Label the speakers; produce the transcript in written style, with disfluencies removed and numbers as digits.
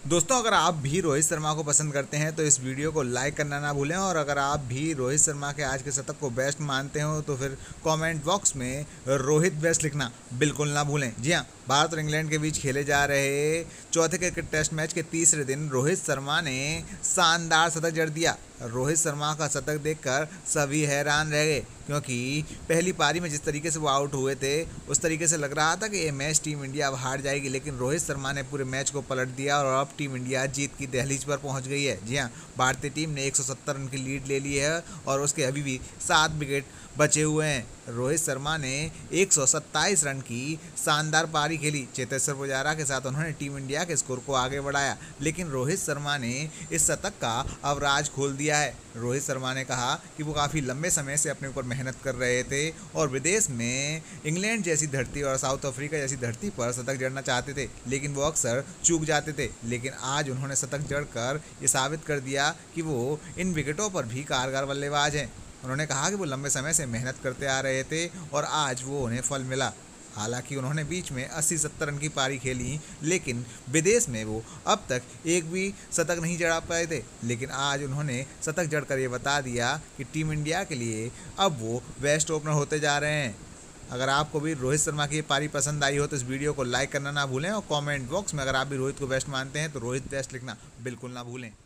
Speaker 1: दोस्तों, अगर आप भी रोहित शर्मा को पसंद करते हैं तो इस वीडियो को लाइक करना ना भूलें। और अगर आप भी रोहित शर्मा के आज के शतक को बेस्ट मानते हो तो फिर कमेंट बॉक्स में रोहित बेस्ट लिखना बिल्कुल ना भूलें। जी हाँ, भारत और इंग्लैंड के बीच खेले जा रहे चौथे क्रिकेट टेस्ट मैच के तीसरे दिन रोहित शर्मा ने शानदार शतक जड़ दिया। रोहित शर्मा का शतक देखकर सभी हैरान रह गए, क्योंकि पहली पारी में जिस तरीके से वो आउट हुए थे उस तरीके से लग रहा था कि ये मैच टीम इंडिया अब हार जाएगी, लेकिन रोहित शर्मा ने पूरे मैच को पलट दिया और अब टीम इंडिया जीत की दहलीज पर पहुंच गई है। जी हाँ, भारतीय टीम ने 170 रन की लीड ले ली है और उसके अभी भी 7 विकेट बचे हुए हैं। रोहित शर्मा ने 127 रन की शानदार पारी खेली। चेतेश्वर पुजारा के साथ उन्होंने टीम इंडिया के स्कोर को आगे बढ़ाया, लेकिन रोहित शर्मा ने इस शतक का अब राज खोल दिया है। रोहित शर्मा ने कहा कि वो काफ़ी लंबे समय से अपने ऊपर मेहनत कर रहे थे और विदेश में इंग्लैंड जैसी धरती और साउथ अफ्रीका जैसी धरती पर शतक जड़ना चाहते थे, लेकिन वो अक्सर चूक जाते थे। लेकिन आज उन्होंने शतक जड़कर ये साबित कर दिया कि वो इन विकेटों पर भी कारगर बल्लेबाज हैं। उन्होंने कहा कि वो लंबे समय से मेहनत करते आ रहे थे और आज वो उन्हें फल मिला। हालांकि उन्होंने बीच में 80-70 रन की पारी खेली, लेकिन विदेश में वो अब तक एक भी शतक नहीं जड़ा पाए थे। लेकिन आज उन्होंने शतक जड़कर ये बता दिया कि टीम इंडिया के लिए अब वो बेस्ट ओपनर होते जा रहे हैं। अगर आपको भी रोहित शर्मा की ये पारी पसंद आई हो तो इस वीडियो को लाइक करना ना भूलें और कमेंट बॉक्स में अगर आप भी रोहित को बेस्ट मानते हैं तो रोहित बेस्ट लिखना बिल्कुल ना भूलें।